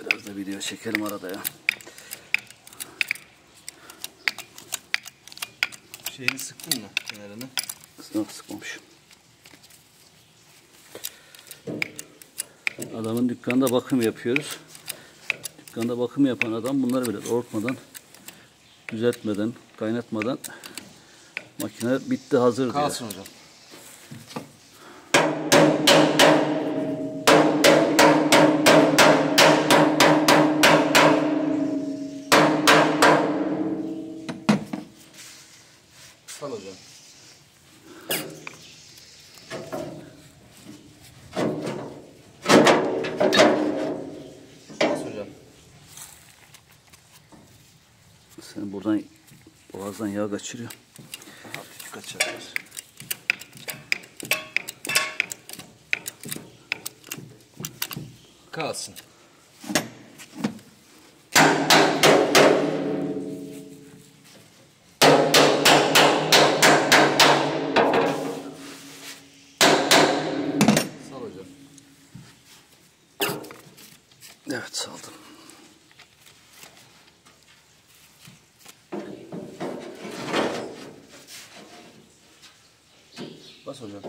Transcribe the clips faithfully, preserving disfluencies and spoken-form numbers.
Biraz da video çekelim arada ya. Şeyini sıktın mı kenarını? Yok, sıkmamışım. Adamın dükkanında bakım yapıyoruz. Dükkanda bakım yapan adam bunları böyle doğrultmadan, düzeltmeden, kaynatmadan makine bitti, hazır diyor. Kalsın hocam. Sal hocam. Bas hocam. Sen buradan boğazdan yağ kaçırıyor. Hafif kaçarlar. Kalsın. Sal hocam. Evet, saldım. Bas hocam.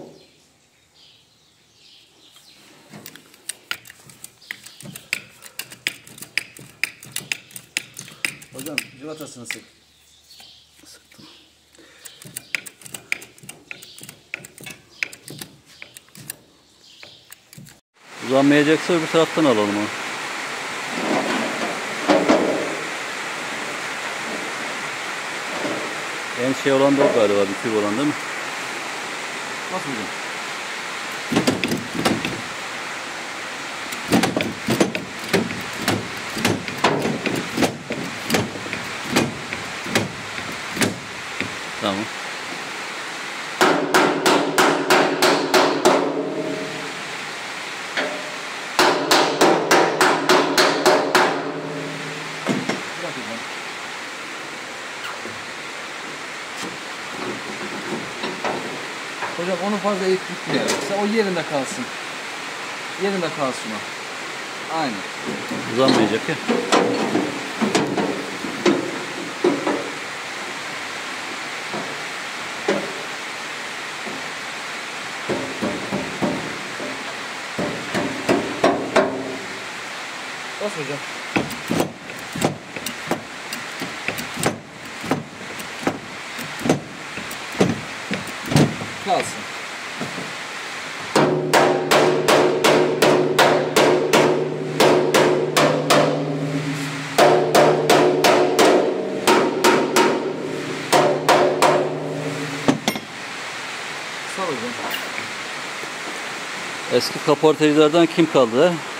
Hocam cıvatasını sık. Sıktım. Uzanmayacaksa öbür taraftan alalım onu. En şey olan da o galiba, bükük olan değil mi? Bas hocam. Tamam. Bırak hocam. Hocam onu fazla eğip tutmayalım. Sen o yerinde kalsın. Yerinde kalsın o. Aynen. Uzanmayacak ya. Bas hocam. Kalsın. Sal hocam. Eski kaportacılardan kim kaldı?